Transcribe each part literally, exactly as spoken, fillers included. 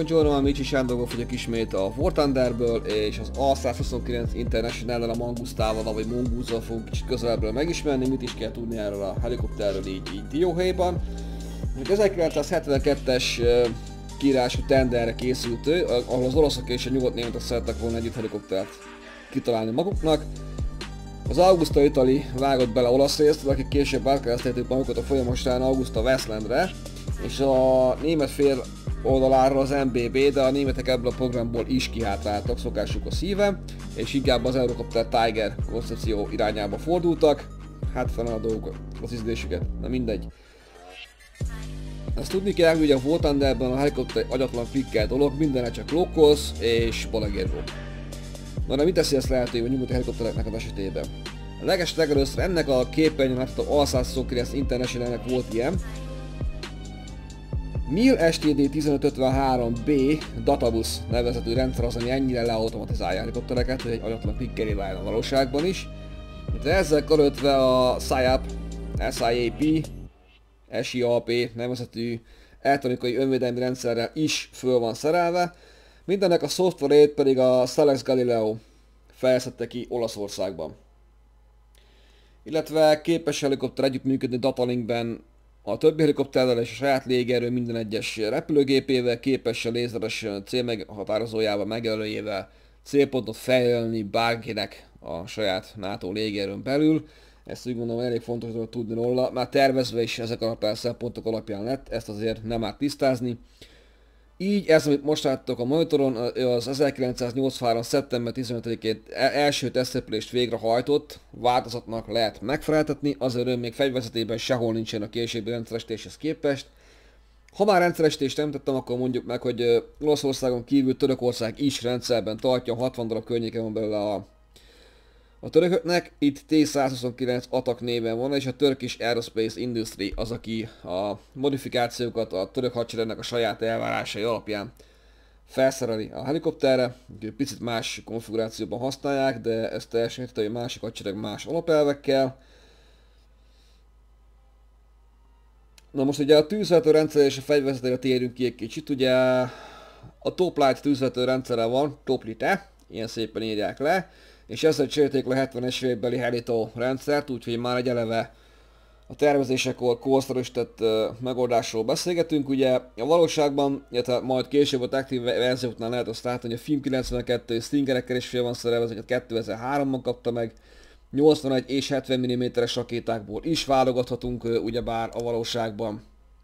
Buongiorno, Amici Sándor vagyok ismét a War Thunderből, és az A száz huszonkilenc International-nel, a Mangustával, vagy Mongoose-zal fogunk kicsit közelebbről megismerni, mit is kell tudni erről a helikopterről így, így dióhéjban. ezerkilencszázhetvenkettes uh, kiírású tenderre készült ő, ahol az oroszok és a nyugat-németek szerettek volna együtt helikoptert kitalálni maguknak. Az Augusta Italy vágott bele olasz részt, akik később átkeresztelték magukat a folyamos során Augusta Westlandre, és a német fél oldalára az em bé bé, de a németek ebből a programból is kihátráltak szokásukhoz szíve, és inkább az Eurocopter Tiger koncepció irányába fordultak. Hát fenn a dolgok az ízlésüket, na mindegy. Azt tudni kell, hogy a War Thunderben a helikopter agyatlan klikkel dolog, mindenre csak locals és balagérgó. Na de mit teszi ezt lehetővé a nyugati helikoptereknek az esetében? A leges legelőször ennek a képernyőn látható A száz huszonkilenc International-nek volt ilyen. em i el es té dé tizenöt ötvenhárom bé Databus nevezetű rendszer az, ami ennyire leautomatizálja a helikoptereket, hogy egy agyatlan klikkelé váljon a valóságban is. Itt ezzel karöltve a SIAP, SIAP, SIAP nevezetű elektronikai önvédelmi rendszerrel is föl van szerelve. Mindennek a szoftverét pedig a Selex Galileo fejlesztette ki Olaszországban. Illetve képes helikopter együttműködni datalinkben a többi helikopterrel és a saját légierő minden egyes repülőgépével, képes a lézeres célmeghatározójával, megjelölőjével célpontot feljelölni bárkinek a saját NATO légierőn belül. Ezt úgy gondolom elég fontos dolog tudni róla, már tervezve is ezek alapján a szempontok alapján lett, ezt azért nem árt tisztázni. Így ez, amit most láttok a monitoron, az ezerkilencszáznyolcvanhárom. szeptember tizenötödikén első tesztrepülést végrehajtott változatnak lehet megfeleltetni, azért ő még fegyverzetében sehol nincsen a későbbi rendszeresítéshez képest. Ha már rendszeresítést nem tettem, akkor mondjuk meg, hogy Olaszországon kívül Törökország is rendszerben tartja, hatvan darab környéken van belőle a, a törököknek. Itt T százhuszonkilenc Attack néven van, és a Turkish Aerospace Industry az, aki a modifikációkat a török hadseregnek a saját elvárásai alapján felszereli a helikopterre. Picit más konfigurációban használják, de ezt teljesen érte, hogy másik hadsereg más alapelvekkel. Na most ugye a tűzvezető rendszer és a fegyverzetére térünk ki egy kicsit. Ugye a Top Light tűzvezető rendszere van, Toplite, ilyen szépen írják le, és ezzel cserélték le hetvenes évekbeli Helito rendszert, úgyhogy már egy eleve a tervezésekor korszerűsített uh, megoldásról beszélgetünk. Ugye a valóságban, illetve majd később a taktív verzióknál lehet azt látni, hogy a Film kilencvenkettő Stingerekkel is fél van szerelve, ezeket kétezer-háromban kapta meg, nyolcvanegy és hetven milliméteres rakétákból is válogathatunk uh, ugyebár a valóságban.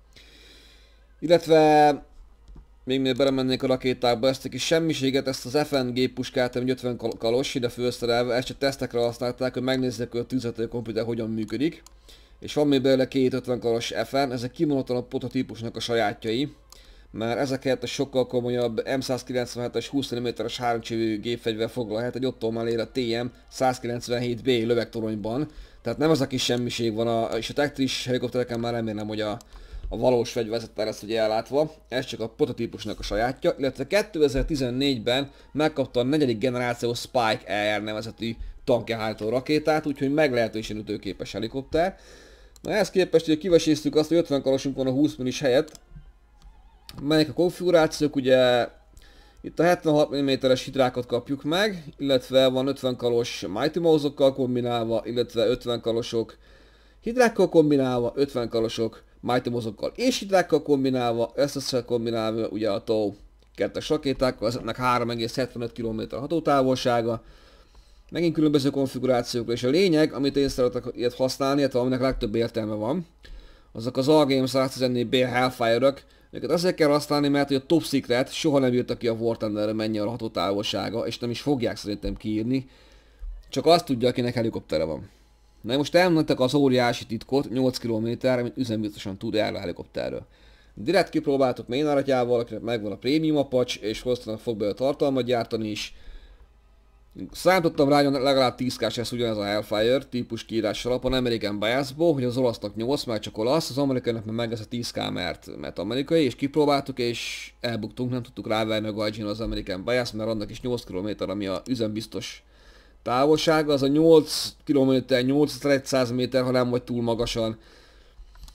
Illetve még még belemennék a rakétákba, ezt a kis semmiséget, ezt az ef en géppuskát, ami ötven kalos ide felszerelve, ezt csak tesztekre használták, hogy megnézzék, hogy a tűzvető komputer hogyan működik. És van még belőle két ötven kalos ef en, ezek kimondottan a prototípusnak a sajátjai, mert ezeket a sokkal komolyabb em százkilencvenhetes húsz milliméteres háromcsövű gépfegyver foglal helyet egy Otto mellé a té em százkilencvenhét bé lövegtoronyban. Tehát nem ez a kis semmiség van, a, és a taktris helikoptereken már remélem, hogy a a valós fegyverzettel lesz ugye ellátva, ez csak a prototípusnak a sajátja, illetve kétezer-tizennégyben megkapta a negyedik generáció Spike Air nevezetű tankhárító rakétát, úgyhogy meglehetősen ütőképes helikopter. Na ehhez képest ugye kiveséztük azt, hogy ötven kalosunk van a húsz millis helyett, melyek a konfigurációk, ugye itt a hetvenhat milliméteres hidrákat kapjuk meg, illetve van ötven kalos Mighty Mouse-okkal kombinálva, illetve ötven kalosok hidrákkal kombinálva, ötven kalosok Mighty Mouse-okkal és hidrákkal kombinálva, ezt össze kombinálva ugye a TOW kettes rakétákkal, ezeknek három egész hetvenöt kilométer hatótávolsága. Megint különböző konfigurációkra, és a lényeg, amit én szeretek ilyet használni, illetve aminek legtöbb értelme van, azok az A G M száztizennégy bé Hellfire-ök, őket azért kell használni, mert hogy a Top Secret soha nem írta ki a War Thunderre mennyi a hatótávolsága, és nem is fogják szerintem kiírni, csak azt tudja, akinek helikoptere van. Na most elmondtak az óriási titkot, nyolc kilométer, amit üzembiztosan tud erről a helikopterről. Direkt kipróbáltuk ménáratjával, akinek megvan a prémium apacs, és hoztanak fog belőle tartalmat gyártani is. Számítottam rá, hogy legalább tíz kás lesz ugyanez a Hellfire típus kiírás alapon American Biasból, hogy az olasznak nyolc, mert csak olasz, az amerikainak meg ez a tíz ká, mert, mert amerikai, és kipróbáltuk, és elbuktunk, nem tudtuk rávenni a gajdzsin az American Bias, mert annak is nyolc kilométer, ami a üzembiztos távolsága, az a nyolc kilométer, nyolcezer-száz méter, ha nem vagy túl magasan.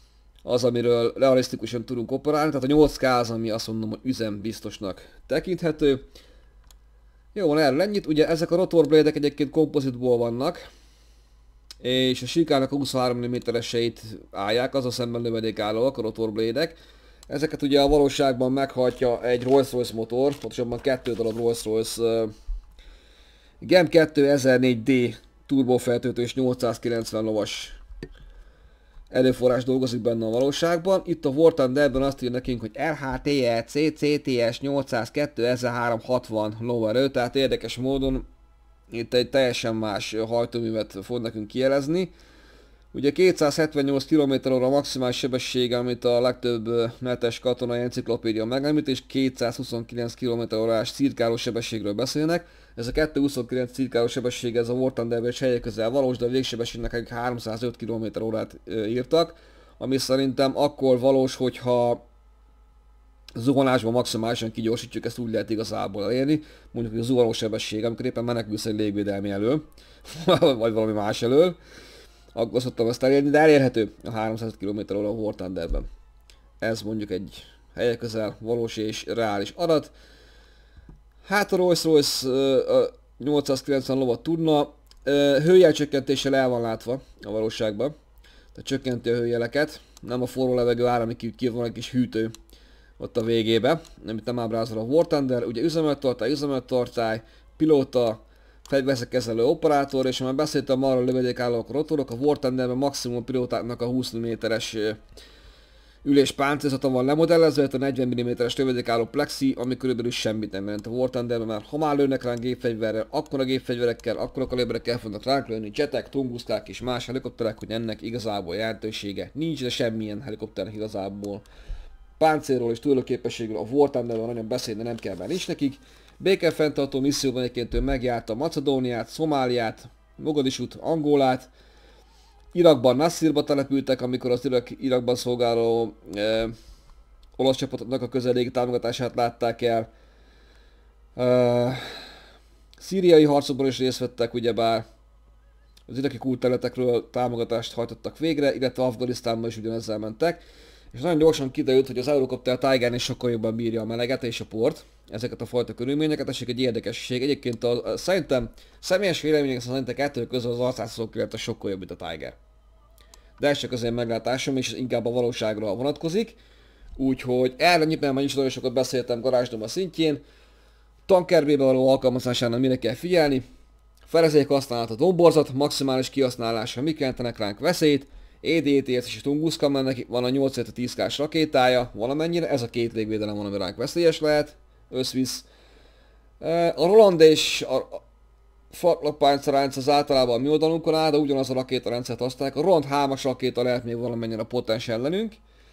az, amiről realisztikusan tudunk operálni, tehát a nyolc ká az, ami azt mondom, hogy üzembiztosnak tekinthető. Jó, van erről ennyit, ugye ezek a rotorblédek egyébként kompozitból vannak, és a Sikának a huszonhárom millimétereseit állják, az a szemben lövedékállóak a rotorblédek. Ezeket ugye a valóságban meghajtja egy Rolls-Royce motor, pontosabban kettő darab Rolls-Royce uh, Gem kettő ezernégy D turbofeltöltős nyolcszázkilencven lovas erőforrás dolgozik benne a valóságban. Itt a War Thunderben azt írja nekünk, hogy er há té e cé cé té es nyolcszázkettő ezerháromszázhatvan lóerő, tehát érdekes módon itt egy teljesen más hajtóművet fog nekünk kijelezni. Ugye kétszázhetvennyolc kilométer óra maximális sebessége, amit a legtöbb netes katonai enciklopédia megemlít, és kétszázhuszonkilenc kilométer órás cirkálós sebességről beszélnek. Ez a kétszázhuszonkilenc cirkálós sebesség, ez a War Thunderben is helye közel valós, de a végsebességnek háromszázöt kilométer órát írtak, ami szerintem akkor valós, hogyha zuhanásban maximálisan kigyorsítjuk, ezt úgy lehet igazából elérni, mondjuk hogy a zuhanó sebesség, amikor éppen menekülsz egy légvédelmi elől, vagy valami más elől. Akkor szoktam ezt elérni, de elérhető a háromszáz kilométer óra a War Thunderben. Ez mondjuk egy helye közel valós és reális adat. Hát a Rolls-Royce uh, nyolcszázkilencven lovat tudna, uh, hőjelcsökkentéssel el van látva a valóságban. Tehát csökkenti a hőjeleket, nem a forró levegő áll, ami ki van egy kis hűtő ott a végébe, amit nem ábrázol a War Thunder. Ugye üzemeltartály, üzemeltartály, pilóta, fegyverkezelő operátor, és már beszéltem arról, hogy lövedékállók a rotorok, a War Thunderben maximum pilótáknak a húsz milliméteres ülés páncélzata van lemodellezve, a negyven milliméteres lövedékálló plexi, ami körülbelül semmit nem jelent a War Thunderben, mert ha már lőnek ránk gépfegyverrel, akkor a gépfegyverekkel, akkor a kalibrekkel fognak ránk lőni, jetek, tunguszkák és más helikopterek, hogy ennek igazából jelentősége nincs, de semmilyen helikopternek igazából. Páncélról és túlélőképességről a War Thunderben nagyon beszélni nem kell, mert nincs nekik. Békefenntartó misszióban egyébként ő megjárta Macedóniát, Szomáliát, Mogadisút, Angolát. Irakban Nassirba települtek, amikor az Irak, Irakban szolgáló e, olasz csapatoknak a közelégi támogatását látták el. E, szíriai harcokban is részt vettek, ugyebár az iraki kultterületekről támogatást hajtottak végre, illetve Afganisztánban is ugyanezzel mentek. És nagyon gyorsan kiderült, hogy az Eurocopter Tiger-nél sokkal jobban bírja a meleget és a port, ezeket a fajta körülményeket, és egy érdekesség. Egyébként a, a, szerintem személyes vélemények szerint a kettő közül az arcátszókirályt sokkal jobb, mint a Tiger. De ez csak az én meglátásom, és ez inkább a valóságra vonatkozik. Úgyhogy erre nyilván már is nagyon sokat beszéltem garázsdoma szintjén. Tankerbébe való alkalmazásánál mire kell figyelni. Felezék használat a domborzat, maximális kihasználása mik jelentenek ránk veszélyt. é dé té es és Tunguska, mert neki van a nyolc tíz ká-s rakétája, valamennyire, ez a két légvédelem van, ami ránk veszélyes lehet, összvisz. A Roland és a Fatlapáncránc az általában a mi oldalunkon áll, de ugyanaz a rakétarendszert használják. A Roland hármas rakéta lehet még valamennyire potens ellenünk.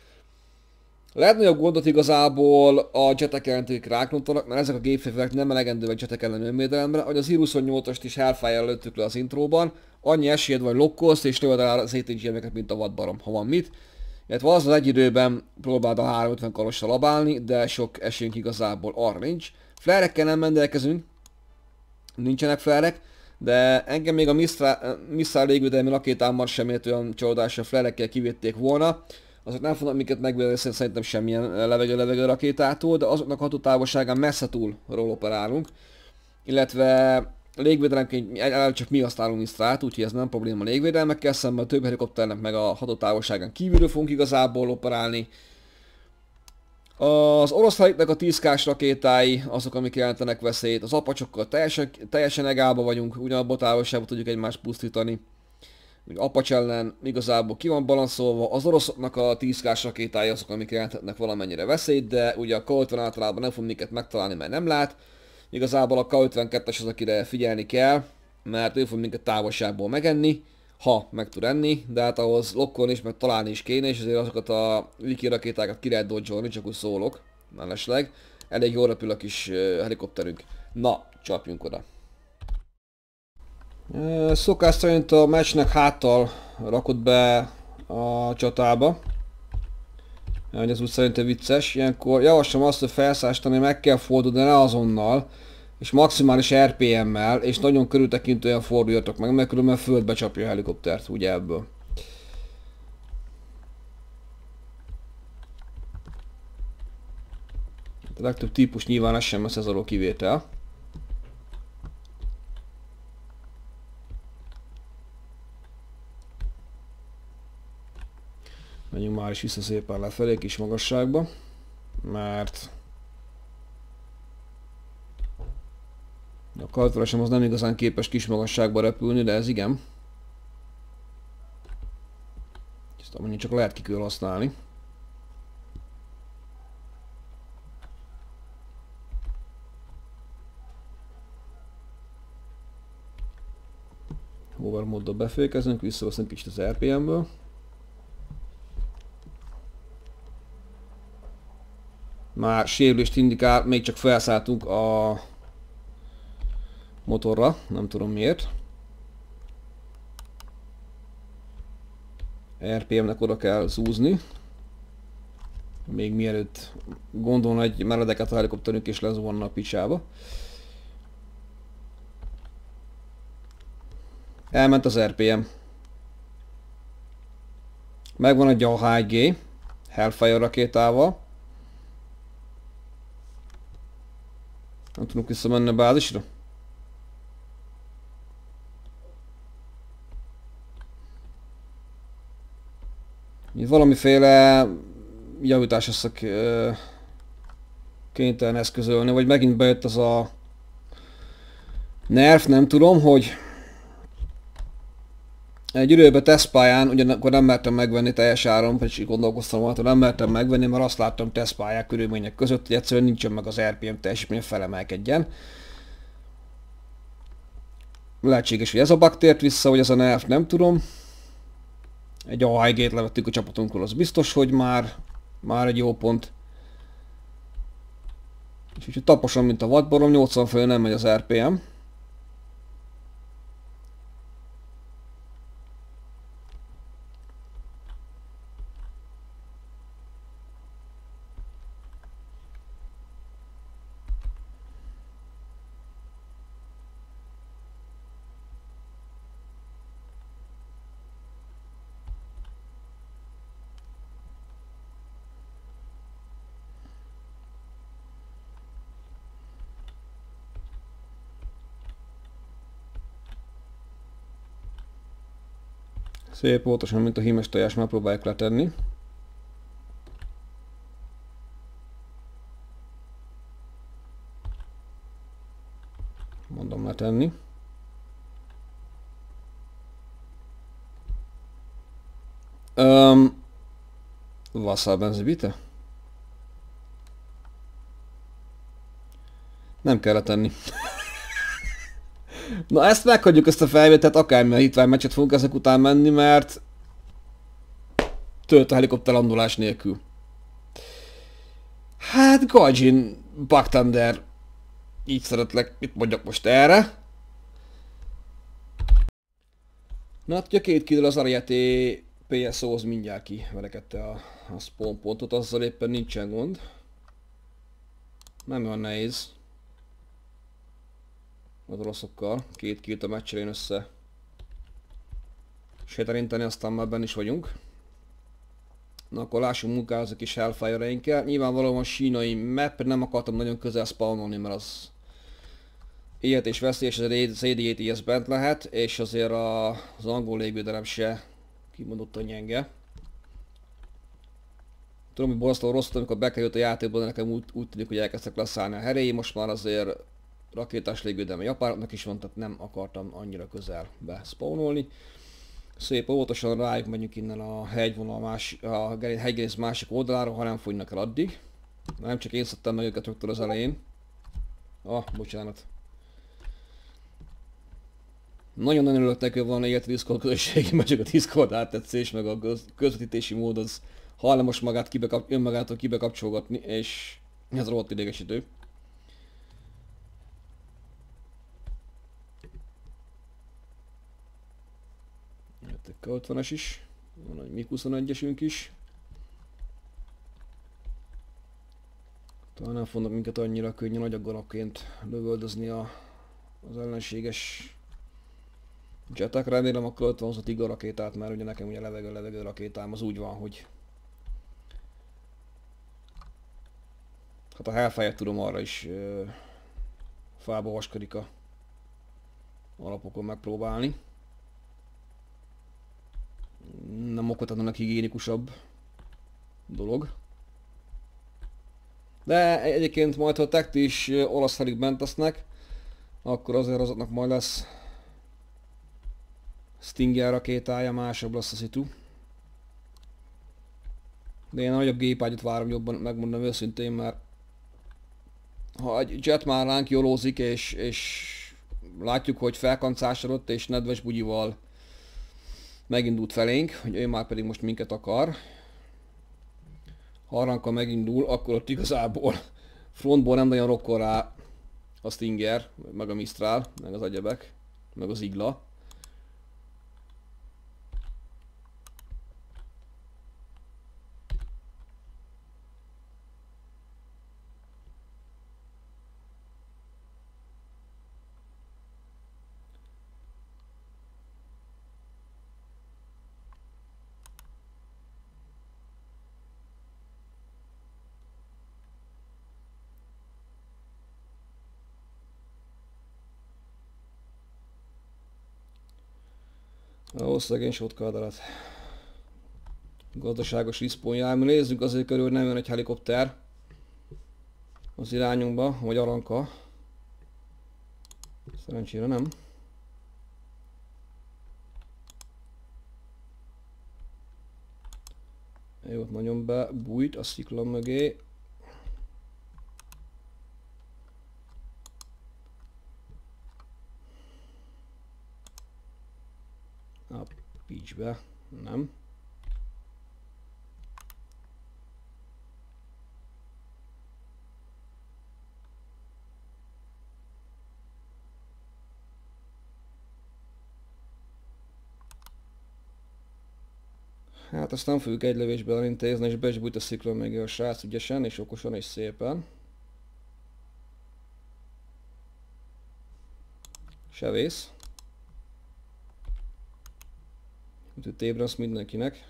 Lehet nagyobb gondot igazából a jetek jelentik ráknontanak, mert ezek a gépfegyverek nem elegendőek jetek ellen önvédelemre, hogy az I huszonnyolcast is Hellfire lőttük le az intróban. Annyi esélyed vagy lokkolsz és löved el az á té gé-eket, mint a vadbarom, ha van mit. Illetve az az egy időben próbáld a háromszázötven kalossal labálni, de sok esélyünk igazából arra nincs. Flarekkel nem rendelkezünk, nincsenek flerek, de engem még a Mistral légvédelmi rakétámmal sem ért olyan csalódásra flerekkel kivitték volna. Azok nem fognak minket megvédeni szerintem semmilyen levegő-levegő rakétától, de azoknak hatótávolságán messze túlról operálunk. Illetve légvédelemként csak mi használunk Mistrát, úgyhogy ez nem probléma a légvédelmekkel szemben, a több helikopternek meg a hatótávolságán kívülről fogunk igazából operálni. Az orosz heliknek a tíz ká-s rakétái azok, amik jelentenek veszélyt, az apacsokkal teljesen, teljesen egálba vagyunk, ugyanabban a távolságban tudjuk egymást pusztítani. Apacs ellen igazából ki van balanszolva, az oroszoknak a tíz ká-s rakétái azok, amik jelentetnek valamennyire veszélyt, de ugye a K ötven általában nem fog minket megtalálni, mert nem lát. Igazából a K ötvenkettes az, akire figyelni kell, mert ő fog minket távolságból megenni, ha meg tud enni, de hát ahhoz lokkolni is, meg találni is kéne, és azért azokat a wiki rakétákat ki lehet dodge-olni, csak úgy szólok, mellesleg. Elég jól repül a kis helikopterünk. Na, csapjunk oda. Szokás szerint a meccsnek háttal rakott be a csatába. Hogy ez úgy szerintem vicces. Ilyenkor javaslom azt, hogy felszállítani meg kell fordulni, de ne azonnal. És maximális er pé em-mel, és nagyon körültekintően forduljatok meg, mert különben földbe csapja a helikoptert, ugye ebből. legtöbb típus nyilván es em es ez alól kivétel. Menjünk már is vissza szépen lefelé kis magasságba, mert a kartveresem az nem igazán képes kis magasságba repülni, de ez igen. Ezt amennyi csak lehet ki kell használni. Hover móddal befékezünk, visszaveszünk kicsit az er pé em-ből. Már sérülést indikál, még csak felszálltunk a motorra, nem tudom miért. er pé em-nek oda kell zúzni. Még mielőtt gondolna egy meredeket a helikopterünk és lezuhanna a picsába. Elment az er pé em. Megvan egy a há egy gé Hellfire rakétával. Nem tudunk visszamenni a bázisra. Valamiféle javítás összek kénytelen eszközölni, vagy megint bejött az a nerv, nem tudom, hogy egy időben tesztpályán, ugyanakkor nem mertem megvenni teljes áron, vagy gondolkoztam volna, nem mertem megvenni, mert azt láttam tesztpályák körülmények között, hogy egyszerűen nincsen meg az er pé em teljesítmény felemelkedjen. Lehetséges, hogy ez a bug tért vissza, vagy ez a nerv, nem tudom. Egy á há egy gét levettük a csapatunkról, az biztos, hogy már, már egy jó pont. És úgyhogy taposan, mint a vadborom, nyolcvan fölé nem megy az er pé em. Szép óvatosan, mint a hímes tojás, megpróbáljuk letenni. Mondom letenni. Um, Wasserbenzibite? Nem kell letenni. Na ezt meghagyjuk, ezt a felvételt, akármilyen hitvány meccset fogunk ezek után menni, mert tölt a helikopter landolás nélkül. Hát Gaijin, Bug Thunder, így szeretlek, mit mondjak most erre? Na hát ugye két kill az Ariete pé es ó-hoz mindjárt kiverekedte a, a spawn pontot, azzal éppen nincsen gond. Nem olyan nehéz. Az oroszokkal. Két killt a meccsre jön össze sétálintani, aztán már benn is vagyunk. Na akkor lássunk munkához a kis Hellfire-reinkkel. Nyilvánvalóan a sínai map, nem akartam nagyon közel spawnolni, mert az élet és veszélyes, az é dé á té es bent lehet, és azért a, az angol légvédelem se kimondottan gyenge. Tudom, hogy borzasztó rossz, amikor bekerült a játékban, de nekem úgy, úgy tűnik, hogy elkezdtek leszállni a heréi, most már azért rakétás légvédelme japánoknak is van, tehát nem akartam annyira közelbe spawnolni. Szép óvatosan rájuk megyünk innen a hegyvonal más, a hegygerinc másik oldalára, ha nem fogynak el addig. Nem csak én szedtem meg őket rögtön az elején. Ah, bocsánat. Nagyon-nagyon örülök neki, hogy van ilyet a Discord közösségi, mert csak a Discord áttetszés, meg a közvetítési mód az hajlamos magát kibekap, önmagától kibekapcsolgatni, és ez rohadt idegesítő. Jött egy ká ötvenes is, van egy mig huszonegyesünk is. Talán nem fognak minket annyira könnyen agyaggalapként lövöldözni a, az ellenséges jetek. Remélem akkor ott van az a Tiger rakétát, mert ugye nekem ugye levegő-levegő rakétám az úgy van, hogy Hát a Hellfire-t tudom arra is ö, fába vaskarika alapokon megpróbálni. Nem okvetlenül higiénikusabb dolog. De egyébként majd, ha a Tekti is olasz felik bent lesznek, akkor azért azoknak majd lesz Stinger rakétája, másabb lesz a szitu. De én a nagyobb gépágyat várom jobban, megmondom őszintén, mert ha egy jet már ránk jolózik, és, és látjuk, hogy felkancásodott és nedves bugyival megindult felénk, hogy ő már pedig most minket akar. Ha arranka megindul, akkor ott igazából frontból nem nagyon rokkol rá a Stinger, meg a Mistral, meg az egyebek, meg az Igla. Ó, szegény sótkadarat. Gazdaságos respawn jármű. Nézzük azért körül, nem jön egy helikopter az irányunkba, vagy aranka. Szerencsére nem. Jó, ott nagyon bebújt a szikla mögé. A pitchbe, nem. Hát azt nem fogjuk egy lövésben elintézni, és be is bújt a szikla mögé a srác ügyesen és okosan és szépen. Se vész. Ütött Abrams mindenkinek.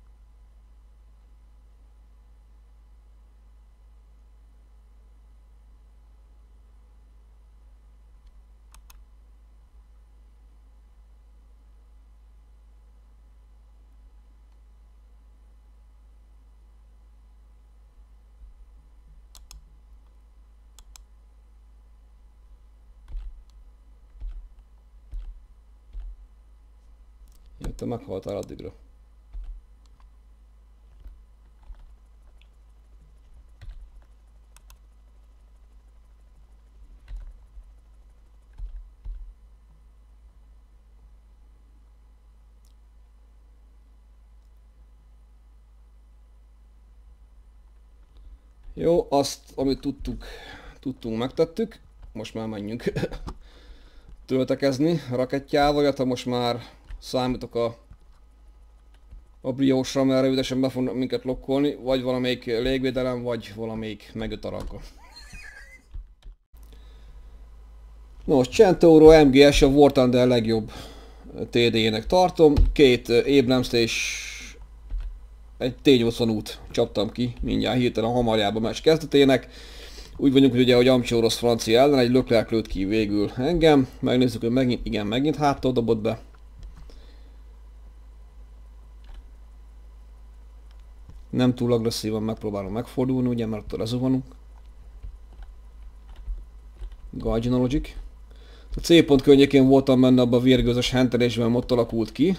Te meghaltál addigra. Jó, azt, amit tudtuk, tudtunk, megtettük. Most már menjünk töltekezni rakettjával, illetve most már számítok a, a briósra, mert rövidesen be fognak minket lokkolni, vagy valamelyik légvédelem, vagy valamelyik megöt aranka. Nos, Centauro em gé es a War Thunder legjobb té dé-nek tartom. Két Abrams és egy té nyolcvan út csaptam ki mindjárt hirtelen a hamarjában a meccs kezdetének. Úgy vagyunk, hogy ugye, hogy Amcsi orosz francia ellen, egy Leclerc lőtt ki végül engem. Megnézzük, hogy megint, igen, megint háttól dobott be. Nem túl agresszívan megpróbálom megfordulni, ugye, mert attól lezuhanunk. Guardian Logic. A C pont környékén voltam benne abban a vérgőzös hentelésben, ott alakult ki.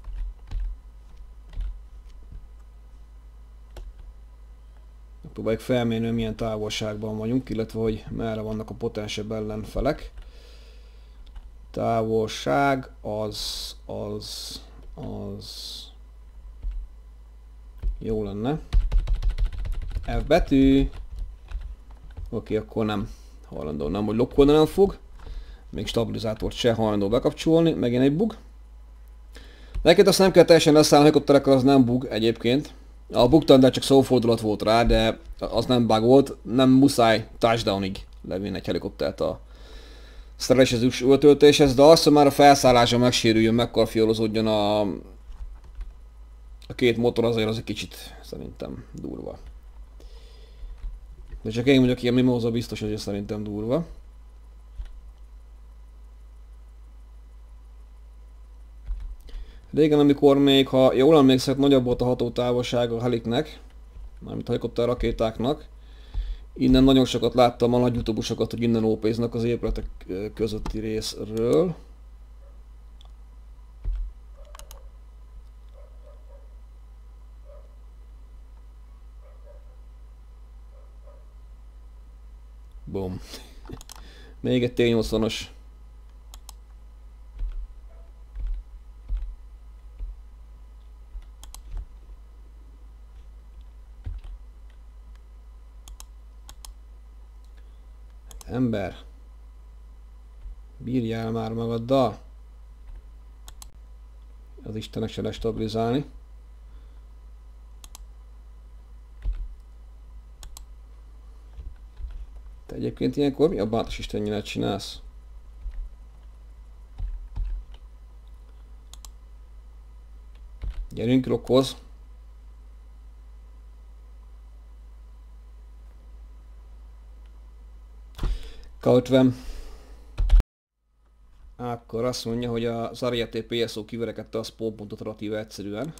Próbáljuk felmérni, hogy milyen távolságban vagyunk, illetve hogy merre vannak a potensebb ellenfelek. Távolság az, az, az... Jó lenne. F betű. Oké, akkor nem. Hajlandó, nem, hogy lokkolni nem fog. Még stabilizátort se hajlandó bekapcsolni. Megint egy bug. Neked azt nem kell teljesen leszállni, a helikopterekkel, az nem bug egyébként. A Bug Thunder csak szófordulat volt rá, de az nem bug volt. Nem muszáj touchdownig levinni egy helikoptert a szerelésezős öltöltéshez, de azt, hogy már a felszállása megsérüljön, megkarfiolozódjon a, a két motor, azért az egy kicsit szerintem durva. De csak én mondjuk ilyen mimóza biztos, hogy ez szerintem durva. Régen, amikor még, ha jól emlékszek, nagyobb volt a hatótávolság a heliknek, mármint a helikopter rakétáknak. Innen nagyon sokat láttam a nagy utóbusokat, hogy innen ópéznak az épületek közötti részről. Boom. Még egy T nyolcvanas. Ember. Bírjál már magaddal. Az Istenek se lehet stabilizálni. Te egyébként ilyenkor mi a bátos istennyire csinálsz? Gyerünk, rokkoz! Kautvem. Akkor azt mondja, hogy az Ariete pé es o kiverekedte a spawn pontot relatíve egyszerűen.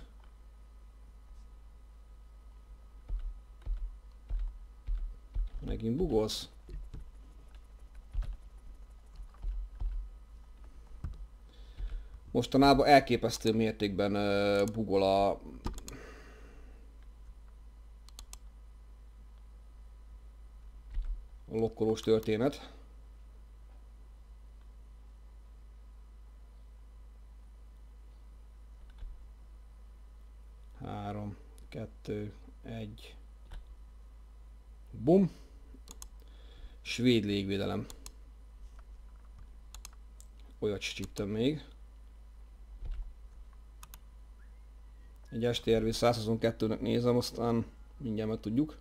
Megint bugolsz. Mostanában elképesztő mértékben uh, bugol a... a lokkolós történet. Három, kettő, egy. Bum. Svéd légvédelem. Olyat csíptem még. Egy es té er vé száz huszonkettőnek nézem, aztán mindjárt meg tudjuk.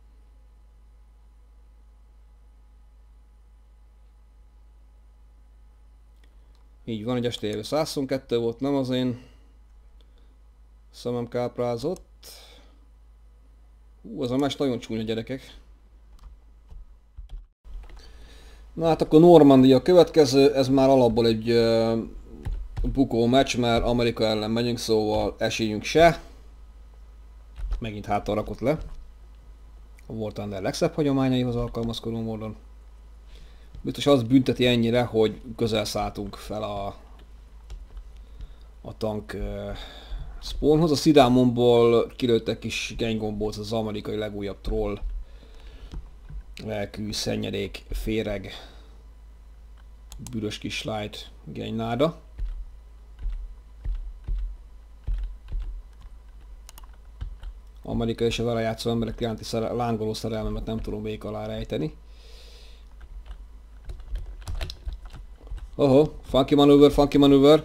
Így van, egy es té er vé száz huszonkettő volt, nem az én szemem káprázott. Hú, az a más nagyon csúnya, gyerekek. Na hát akkor Normandia a következő, ez már alapból egy uh, bukó meccs, mert Amerika ellen megyünk, szóval esélyünk se. Megint hátra rakott le. A War Thunder legszebb hagyományaihoz alkalmazkodó módon. Biztos az bünteti ennyire, hogy közel szálltunk fel a, a tank uh, spawnhoz. A Sidamonból kilőttek kis genggombóc, az amerikai legújabb troll. Lelkű, szennyedék, féreg, bűrös kis light genynáda. Amerika és a vele játszó emberek iránti szere lángoló szerelmemet nem tudom vék alá rejteni. Oho, funky maneuver, funky maneuver.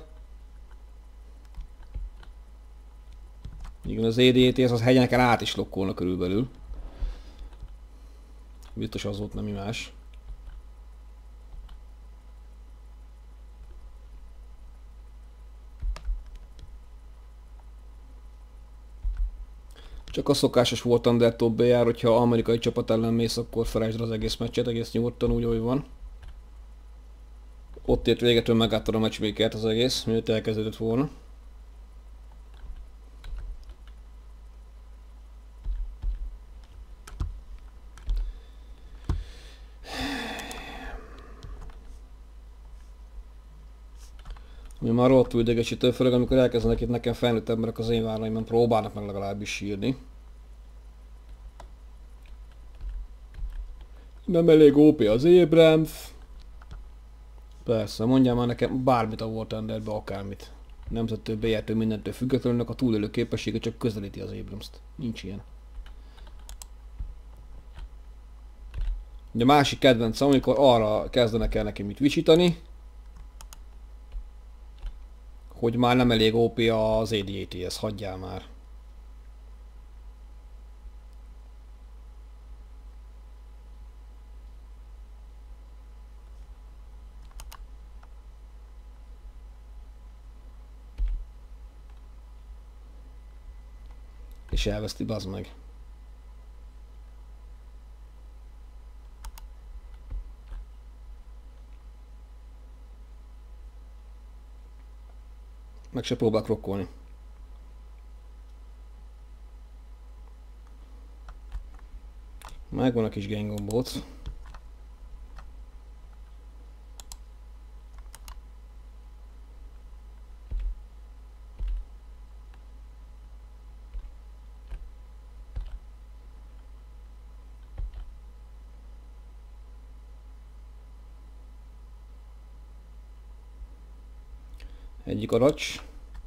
Igen, az é dé té az hegyeken át is lokkolna körülbelül. Biztos az volt, nem más. Csak a szokásos War Thunder-tól bejár, hogyha amerikai csapat ellen mész, akkor felejtsd az egész meccset, egész nyugodtan úgy, ahogy van. Ott ért véget, hogy megálltad a matchmakert az egész, mielőtt elkezdődött volna. Ami már rohadtul idegesítő, főleg amikor elkezdenek itt nekem felnőtt emberek az én vállaimban próbálnak meg legalábbis sírni. Nem elég ó pé az Abrams. Persze, mondjál már nekem bármit a War Thunderbe, akármit. Nemzettől, bélyertől, mindentől függetlenül a túlélő képessége csak közelíti az Abrams-t. Nincs ilyen. De a másik kedvencem, amikor arra kezdenek el nekem itt visítani, hogy már nem elég ó pé az á dé á té, ez hagyjál már. És elveszti, bazd meg. Meg se próbálok rokkolni. Megvan a kis gengombóc. Egyik aracs.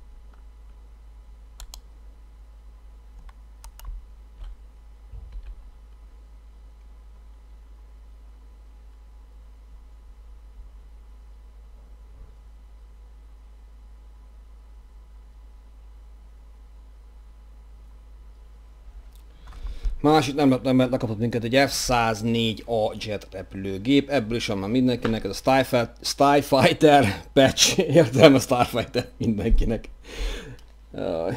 Másik nem lett, nem lett, lekapott minket egy F száz négy A jet repülőgép, ebből is van már mindenkinek, ez a Starfighter patch, értem a Starfighter mindenkinek. Jaj.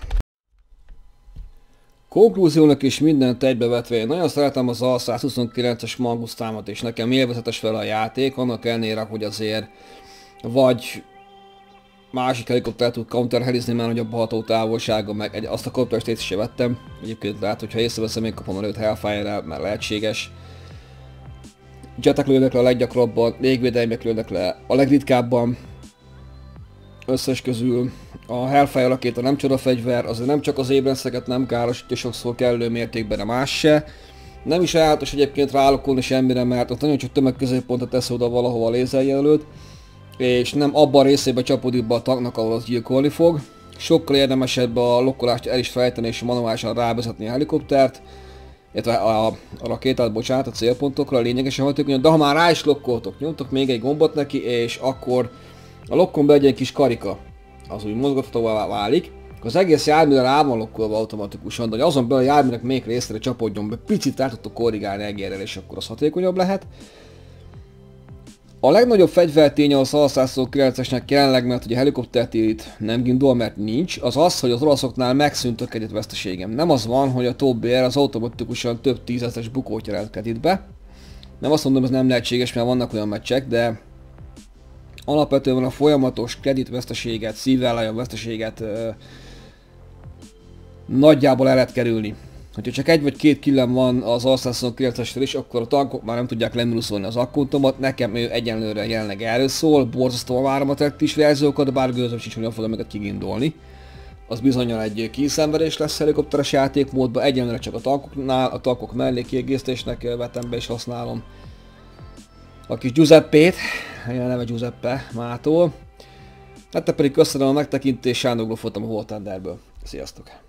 Konklúziónak is mindent egybevetve, én nagyon szeretem az A száz huszonkilences Mangusztámat, és nekem élvezetes fel a játék, annak ellenére, hogy azért vagy másik helikopter tud counterhelizni már nagyobb ható távolsága, meg egy, azt a koptert észre sem vettem. Egyébként lehet, hogyha észreveszem, még kapom előtt Hellfire-rel, mert lehetséges. Jetek lőnek le a leggyakrabban, légvédelmek lőnek le a legritkábban. Összes közül a Hellfire rakéta nem csodafegyver, azért nem csak az ébrenszeket nem károsítja sokszor kellő mértékben, de más se. Nem is ajánlatos egyébként rálokolni semmire, mert ott nagyon csak tömegközéppontot tesz oda valahova a lézerjelölőt. És nem abban a részében csapódik be a tanknak, ahol az gyilkolni fog. Sokkal érdemesebb a lokkolást el is fejteni és manuálisan rávezetni a helikoptert, illetve a, a rakétát, bocsánat, a célpontokra, lényegesen hatékonyan, de ha már rá is lokkoltok, nyomtok még egy gombot neki, és akkor a lokkon be egy kis karika, az úgy mozgathatóvá válik, az egész járműre rá van lokkolva automatikusan, de azon belül a járműnek még részre csapódjon be, picit rá tudtok korrigálni egérrel, és akkor az hatékonyabb lehet. A legnagyobb fegyverténye az A száz huszonkilencesnek jelenleg, mert ugye a helikoptert itt nem gindol, mert nincs, az az, hogy az olaszoknál megszűnt a kredit veszteségem. Nem az van, hogy a Top B R az automatikusan több tízezres bukót jelent kreditbe. Nem azt mondom, ez nem lehetséges, mert vannak olyan meccsek, de alapvetően a folyamatos kredit veszteséget, szívvellájon veszteséget ö, nagyjából el lehet kerülni. Ha csak egy vagy két killem van az A száz huszonkilencesről is, akkor a tankok már nem tudják leminuszolni az akkuntomat, nekem ő egyenlőre jelenleg erről szól, borzasztóan várom a tektis verziókat, bár gőzöm sincs, hogyan fogom őket kigindolni. Az bizonyan egy kínszenvedés lesz helikopteres játékmódban, egyenlőre csak a tankoknál, a tankok mellé kiegészítésnek vetem be és használom. A kis Giuseppét, a neve Giuseppe mától. Hát pedig köszönöm a megtekintést, Sándor Gróf voltam a War Thunderből. Sziasztok!